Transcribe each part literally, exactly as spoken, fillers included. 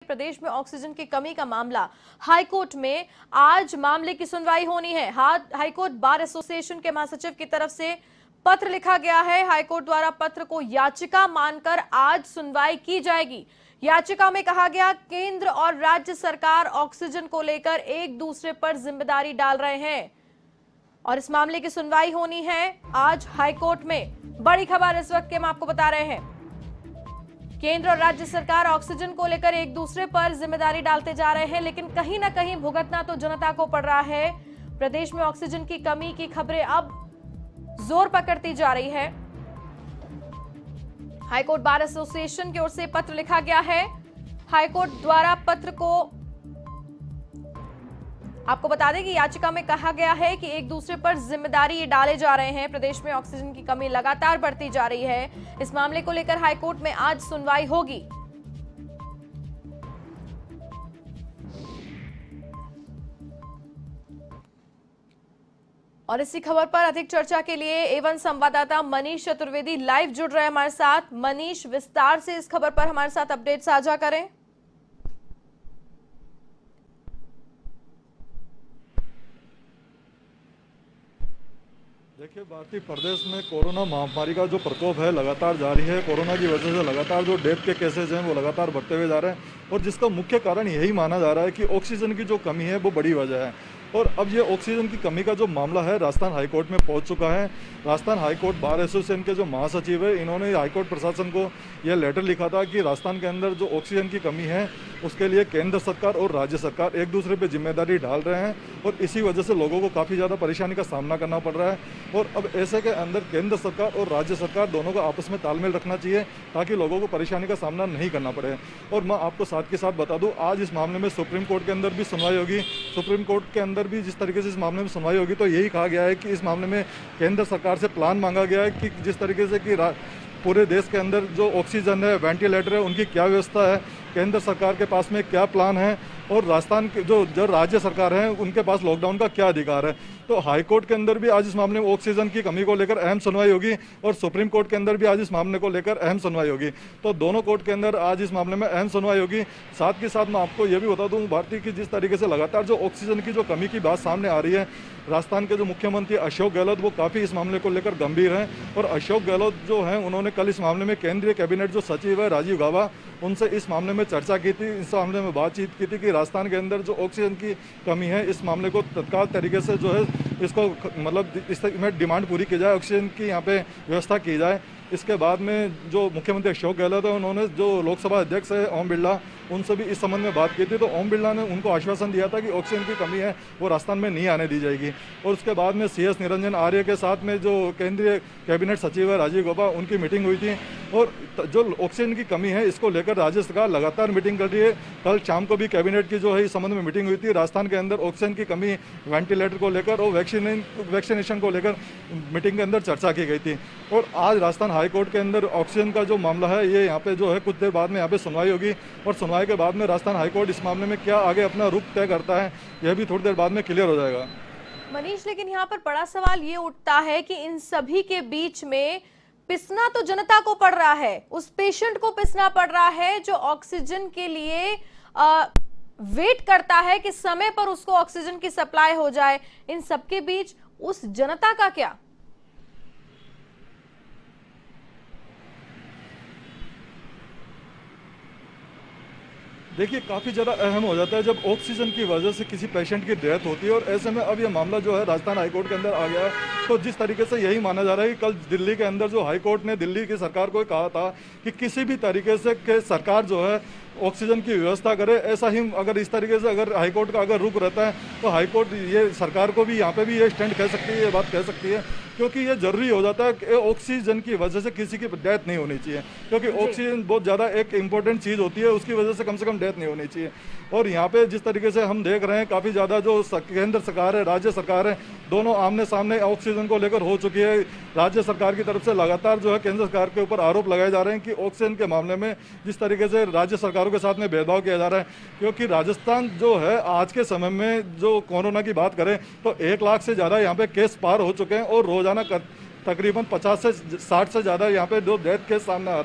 प्रदेश में ऑक्सीजन की कमी का मामला हाईकोर्ट में आज मामले की सुनवाई होनी है। हाईकोर्ट बार एसोसिएशन के महासचिव की तरफ से पत्र लिखा गया है। हाईकोर्ट द्वारा पत्र को याचिका मानकर आज सुनवाई की जाएगी। याचिका में कहा गया केंद्र और राज्य सरकार ऑक्सीजन को लेकर एक दूसरे पर जिम्मेदारी डाल रहे हैं और इस मामले की सुनवाई होनी है आज हाईकोर्ट में। बड़ी खबर इस वक्त के हम आपको बता रहे हैं, केंद्र और राज्य सरकार ऑक्सीजन को लेकर एक दूसरे पर जिम्मेदारी डालते जा रहे हैं, लेकिन कहीं ना कहीं भुगतना तो जनता को पड़ रहा है। प्रदेश में ऑक्सीजन की कमी की खबरें अब जोर पकड़ती जा रही है। हाईकोर्ट बार एसोसिएशन की ओर से पत्र लिखा गया है। हाईकोर्ट द्वारा पत्र को आपको बता दें कि याचिका में कहा गया है कि एक दूसरे पर जिम्मेदारी ये डाले जा रहे हैं। प्रदेश में ऑक्सीजन की कमी लगातार बढ़ती जा रही है। इस मामले को लेकर हाईकोर्ट में आज सुनवाई होगी। और इसी खबर पर अधिक चर्चा के लिए एवन संवाददाता मनीष चतुर्वेदी लाइव जुड़ रहे हैं हमारे साथ। मनीष, विस्तार से इस खबर पर हमारे साथ अपडेट साझा करें। देखिए, भारतीय प्रदेश में कोरोना महामारी का जो प्रकोप है लगातार जारी है। कोरोना की वजह से लगातार जो डेथ के केसेज हैं वो लगातार बढ़ते हुए जा रहे हैं और जिसका मुख्य कारण यही माना जा रहा है कि ऑक्सीजन की जो कमी है वो बड़ी वजह है। और अब ये ऑक्सीजन की कमी का जो मामला है राजस्थान हाईकोर्ट में पहुंच चुका है। राजस्थान हाईकोर्ट बार एसोसिएशन के जो महासचिव है इन्होंने हाईकोर्ट प्रशासन को यह लेटर लिखा था कि राजस्थान के अंदर जो ऑक्सीजन की कमी है उसके लिए केंद्र सरकार और राज्य सरकार एक दूसरे पे जिम्मेदारी डाल रहे हैं और इसी वजह से लोगों को काफ़ी ज़्यादा परेशानी का सामना करना पड़ रहा है। और अब ऐसे के अंदर केंद्र सरकार और राज्य सरकार दोनों को आपस में तालमेल रखना चाहिए ताकि लोगों को परेशानी का सामना नहीं करना पड़े। और मैं आपको साथ के साथ बता दूं, आज इस मामले में सुप्रीम कोर्ट के अंदर भी सुनवाई होगी। सुप्रीम कोर्ट के अंदर भी जिस तरीके से इस मामले में सुनवाई होगी तो यही कहा गया है कि इस मामले में केंद्र सरकार से प्लान मांगा गया है कि जिस तरीके से कि पूरे देश के अंदर जो ऑक्सीजन है, वेंटिलेटर है, उनकी क्या व्यवस्था है, केंद्र सरकार के पास में क्या प्लान है और राजस्थान के जो जो राज्य सरकार है उनके पास लॉकडाउन का क्या अधिकार है। तो हाई कोर्ट के अंदर भी आज इस मामले में ऑक्सीजन की कमी को लेकर अहम सुनवाई होगी और सुप्रीम कोर्ट के अंदर भी आज इस मामले को लेकर अहम सुनवाई होगी। तो दोनों कोर्ट के अंदर आज इस मामले में अहम सुनवाई होगी। साथ के साथ मैं आपको ये भी बता दूं, भारतीय की जिस तरीके से लगातार जो ऑक्सीजन की जो कमी की बात सामने आ रही है, राजस्थान के जो मुख्यमंत्री अशोक गहलोत वो काफ़ी इस मामले को लेकर गंभीर हैं और अशोक गहलोत जो हैं उन्होंने कल इस मामले में केंद्रीय कैबिनेट जो सचिव है राजीव गौबा उनसे इस मामले में चर्चा की थी, इस मामले में बातचीत की थी कि राजस्थान के अंदर जो ऑक्सीजन की कमी है इस मामले को तत्काल तरीके से जो है इसको मतलब इसमें डिमांड पूरी की जाए, ऑक्सीजन की यहाँ पे व्यवस्था की जाए। इसके बाद में जो मुख्यमंत्री अशोक गहलोत है उन्होंने जो लोकसभा अध्यक्ष है ओम बिरला उनसे भी इस संबंध में बात की थी। तो ओम बिरला ने उनको आश्वासन दिया था कि ऑक्सीजन की कमी है वो राजस्थान में नहीं आने दी जाएगी। और उसके बाद में सी एस निरंजन आर्य के साथ में जो केंद्रीय कैबिनेट सचिव है राजीव गौबा उनकी मीटिंग हुई थी और जो ऑक्सीजन की कमी है इसको लेकर राज्य सरकार लगातार मीटिंग कर रही है। कल शाम को भी कैबिनेट की जो है इस संबंध में मीटिंग हुई थी। राजस्थान के अंदर ऑक्सीजन की कमी, वेंटिलेटर को लेकर और वैक्सीन वैक्सीनेशन को लेकर मीटिंग के अंदर चर्चा की गई थी। और आज राजस्थान हाईकोर्ट के अंदर ऑक्सीजन का जो मामला है ये यहाँ पे जो है कुछ देर बाद में यहाँ पे सुनवाई होगी और सुनवाई के बाद में राजस्थान हाईकोर्ट इस मामले में क्या आगे अपना रुख तय करता है यह भी थोड़ी देर बाद में क्लियर हो जाएगा। मनीष, लेकिन यहाँ पर बड़ा सवाल ये उठता है कि इन सभी के बीच में पिसना तो जनता को पड़ रहा है, उस पेशेंट को पिसना पड़ रहा है जो ऑक्सीजन के लिए आ, वेट करता है कि समय पर उसको ऑक्सीजन की सप्लाई हो जाए। इन सबके बीच उस जनता का क्या? देखिए, काफ़ी ज़्यादा अहम हो जाता है जब ऑक्सीजन की वजह से किसी पेशेंट की डेथ होती है और ऐसे में अब ये मामला जो है राजस्थान हाईकोर्ट के अंदर आ गया है। तो जिस तरीके से यही माना जा रहा है कि कल दिल्ली के अंदर जो हाईकोर्ट ने दिल्ली की सरकार को कहा था कि किसी भी तरीके से के सरकार जो है ऑक्सीजन की व्यवस्था करे। ऐसा ही अगर इस तरीके से अगर हाईकोर्ट का अगर रुख रहता है तो हाईकोर्ट ये सरकार को भी यहाँ पे भी ये स्टैंड कह सकती है, ये बात कह सकती है, क्योंकि ये जरूरी हो जाता है कि ऑक्सीजन की वजह से किसी की डेथ नहीं होनी चाहिए, क्योंकि ऑक्सीजन बहुत ज़्यादा एक इंपॉर्टेंट चीज़ होती है, उसकी वजह से कम से कम डेथ नहीं होनी चाहिए। और यहाँ पे जिस तरीके से हम देख रहे हैं काफ़ी ज़्यादा जो केंद्र सरकार है, राज्य सरकार है, दोनों आमने सामने ऑक्सीजन को लेकर हो चुकी है। राज्य सरकार की तरफ से लगातार जो है केंद्र सरकार के ऊपर आरोप लगाए जा रहे हैं कि ऑक्सीजन के मामले में जिस तरीके से राज्य सरकारों के साथ में भेदभाव किया जा रहा है, क्योंकि राजस्थान जो है आज के समय में जो कोरोना की बात करें तो एक लाख से ज़्यादा यहाँ पे केस पार हो चुके हैं और रोजाना तकरीबन पचास से साठ से ज़्यादा यहाँ पे दो डेथ केस सामने आ रहे हैं।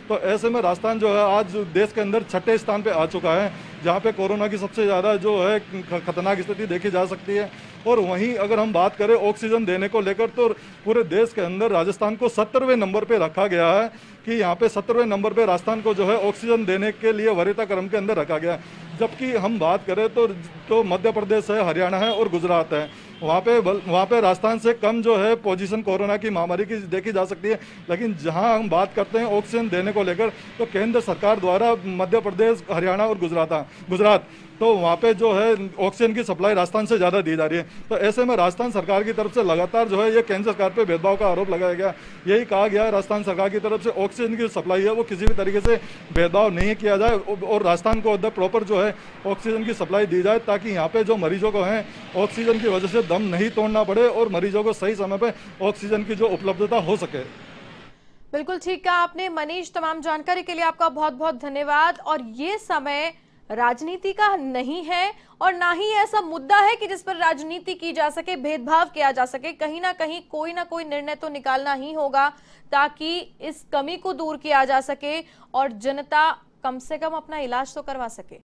तो ऐसे में राजस्थान जो है आज देश के अंदर छठे स्थान पे आ चुका है, जहाँ पे कोरोना की सबसे ज़्यादा जो है खतरनाक स्थिति देखी जा सकती है। और वहीं अगर हम बात करें ऑक्सीजन देने को लेकर, तो पूरे देश के अंदर राजस्थान को सत्तरवें नंबर पे रखा गया है कि यहाँ पे सत्तरवें नंबर पे राजस्थान को जो है ऑक्सीजन देने के लिए वरीयता क्रम के अंदर रखा गया है। जबकि हम बात करें तो तो मध्य प्रदेश है, हरियाणा है और गुजरात है, वहाँ पे वहाँ पे राजस्थान से कम जो है पोजीशन कोरोना की महामारी की देखी जा सकती है। लेकिन जहाँ हम बात करते हैं ऑक्सीजन देने को लेकर, तो केंद्र सरकार द्वारा मध्य प्रदेश, हरियाणा और गुजरात गुजरात तो वहाँ पे जो है ऑक्सीजन की सप्लाई राजस्थान से ज़्यादा दी जा रही है। तो ऐसे में राजस्थान सरकार की तरफ से लगातार जो है ये केंद्र सरकार पे भेदभाव का आरोप लगाया गया। यही कहा गया है राजस्थान सरकार की तरफ से ऑक्सीजन की सप्लाई है वो किसी भी तरीके से भेदभाव नहीं किया जाए और राजस्थान को उधर प्रॉपर जो है ऑक्सीजन की सप्लाई दी जाए, ताकि यहाँ पे जो मरीजों को है ऑक्सीजन की वजह से दम नहीं तोड़ना पड़े और मरीजों को सही समय पर ऑक्सीजन की जो उपलब्धता हो सके। बिल्कुल ठीक कहा आपने मनीष, तमाम जानकारी के लिए आपका बहुत बहुत धन्यवाद। और ये समय राजनीति का नहीं है और ना ही ऐसा मुद्दा है कि जिस पर राजनीति की जा सके, भेदभाव किया जा सके। कहीं ना कहीं कोई ना कोई निर्णय तो निकालना ही होगा ताकि इस कमी को दूर किया जा सके और जनता कम से कम अपना इलाज तो करवा सके।